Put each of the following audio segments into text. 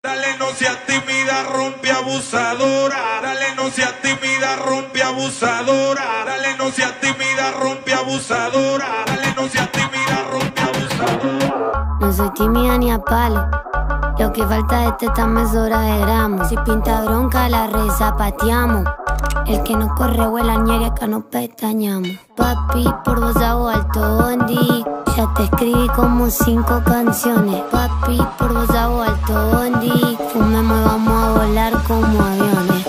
Dale, no seas tímida, rompe abusadora. Dale, no seas tímida, rompe abusadora. Dale, no seas tímida, rompe abusadora. Dale, no seas tímida, rompe abusadora. No soy tímida ni a palo. Lo que falta de teta me sobra de gramos. Si pinta bronca la rezapateamos. El que no corre vuela ñeria, acá no pestañamos. Papi, por vos hago alto bondi. Ya te escribí como 5 canciones. Papi, por vos hago alto bondi. Fumemos y vamos a volar como aviones.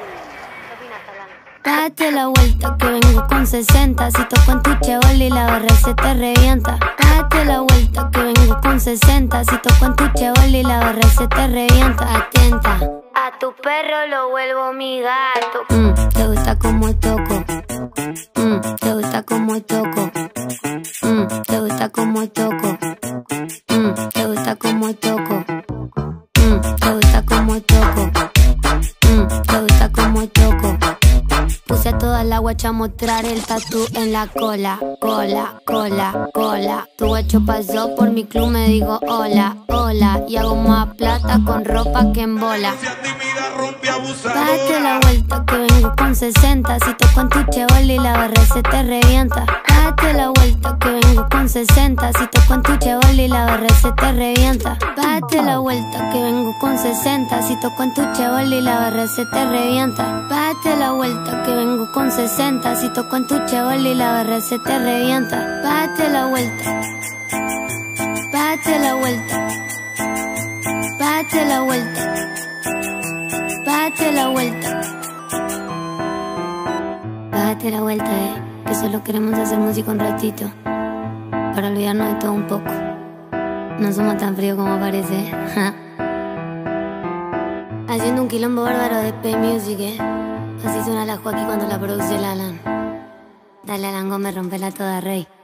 Date la vuelta que vengo con 60. Si toco en tu chevoli la barra se te revienta. Date la vuelta que vengo con 60. Si toco en tu chevoli la barra se te revienta. Atenta, a tu perro lo vuelvo mi gato. Te gusta como toco. Te gusta como toco. Te gusta como toco. Te gusta como toco. Te gusta como toco. Te gusta como toco. Puse a toda la guacha a mostrar el tatú en la cola. Cola, cola, cola. Tu guacho pasó por mi club, me digo hola, hola. Y hago más plata con ropa que en bola. Date la vuelta que vengo con 60. Si toco en tu chevoli la barra se te revienta. Date la vuelta que vengo con 60. Si toco en tu chevoli la barra se te revienta. Date la vuelta que vengo con 60. Si toco en tu chevoli la barra se te revienta. Date la vuelta que vengo con 60. Si toco en tu chevoli la barra se te revienta. Date la vuelta. Date la vuelta. Date la vuelta. Date la vuelta. Date la vuelta, que solo queremos hacer música un ratito, para olvidarnos de todo un poco. No somos tan fríos como parece. Haciendo un quilombo bárbaro de P-Music, Así suena la Joaquín cuando la produce el Alan. Dale Alan Gómez, rompela toda, rey.